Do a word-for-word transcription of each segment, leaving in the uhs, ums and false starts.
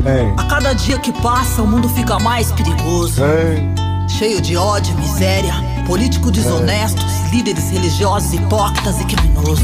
Hey. A cada dia que passa o mundo fica mais perigoso. Hey. Cheio de ódio, miséria, políticos desonestos, hey. líderes religiosos, hipócritas e criminosos.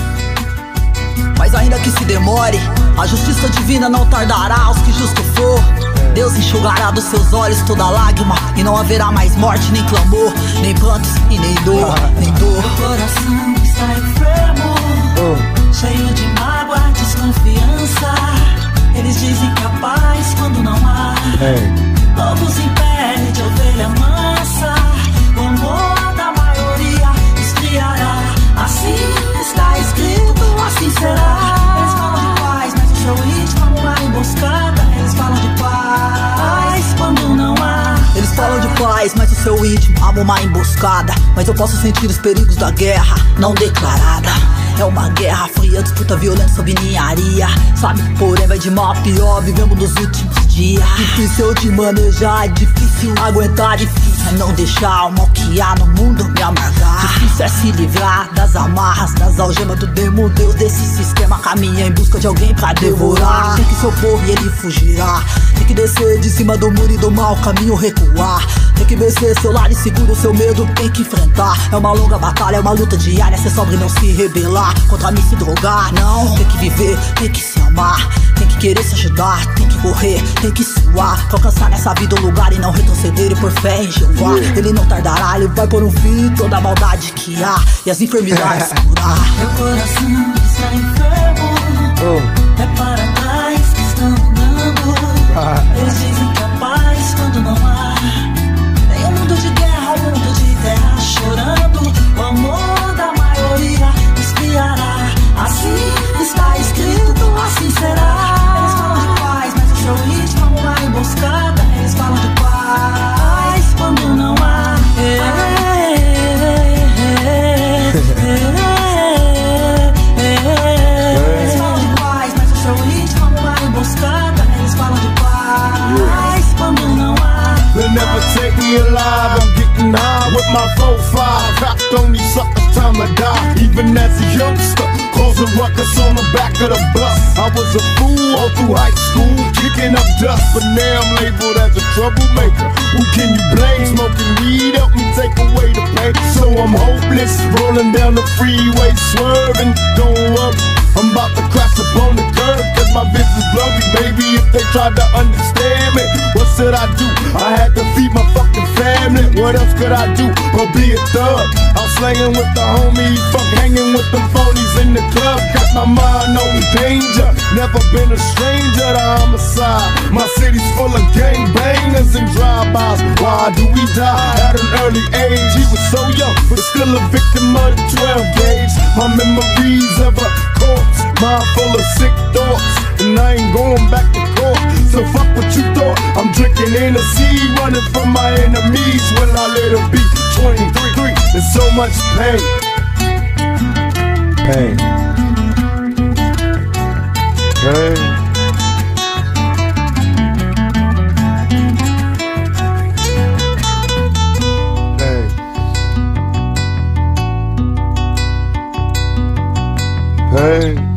Mas ainda que se demore, a justiça divina não tardará aos que justo for. Deus enxugará dos seus olhos toda lágrima, e não haverá mais morte, nem clamor, nem prantos e nem dor, nem dor. Meu coração está enfermo, Oh. cheio de mágoa, desconfiança. Eles dizem que a paz quando não há. Hey. Lobos em pele de ovelha mansa, o amor da maioria esfriará. Assim está escrito, assim será. Eles falam de paz, mas o seu íntimo é uma emboscada. Eles falam de paz quando não há. Eles falam de paz, mas o seu íntimo ama uma emboscada. Mas eu posso sentir os perigos da guerra não declarada. É uma guerra fria, disputa violenta sob ninharia. Sabe, porém vai de mal a pior, vivemos nos últimos dias. Difícil de manejar, difícil aguentar, difícil é não deixar o mal que há no mundo me amargar. Difícil é se livrar das amarras, das algemas do demo Deus desse sistema caminha em busca de alguém pra devorar. Tem que se opor e ele fugirá. Tem que descer de cima do muro e do mau caminho recuar. Tem que vencer seu lado inseguro, seu medo tem que enfrentar. É uma longa batalha, é uma luta diária. Ser sobre e não se rebelar contra mim, se drogar, não. Tem que viver, tem que se amar, tem que querer se ajudar, tem que correr, tem que suar, pra alcançar nessa vida um lugar e não retroceder e por fé em Jeová. Ele não tardará, ele vai pôr um fim toda a maldade que há e as enfermidades curar. Meu coração está enfermo, Oh. é para trás que estão andando. Eles dizem que a paz quando não há. Tem um mundo de guerra, um mundo de terra chorando. O amor da maioria esfriará. Assim está escrito, assim será. Eles falam de paz, mas o seu íntimo é uma emboscada. Eles falam de paz quando não há. Eles falam de paz, mas o seu íntimo é uma emboscada. Eles falam de paz quando não há. They'll never take me alive, I'm getting high with my four five. Hopped on these suckers, time to die. Even as a youngster, causing ruckus on the back of the bus. I was a fool all through high school, kicking up dust. But now I'm labeled as a troublemaker. Who can you blame? Smoking weed help me take away the pain. So I'm hopeless, rolling down the freeway, swerving, don't worry. I'm about to crash upon the curb, cause my vision's blurry. Baby, if they tried to understand me, what should I do? I had to feed my fucking family. What else could I do but be a thug? I'm slanging with the homies, fuck hanging with the phonies in the club. Got my mind on danger, never been a stranger to homicide. My city's full of gangbangers and drive-bys. Why do we die at an early age? He was so young, but still a victim of the twelve gauge. My memories of a corpse, mind full of sick thoughts, and I ain't going back to court. So fuck what you thought. I'm drinking Hennessy, running from my enemies. When I let her be twenty-three, there's so much pain. Pain. Pain. Pain. Pain.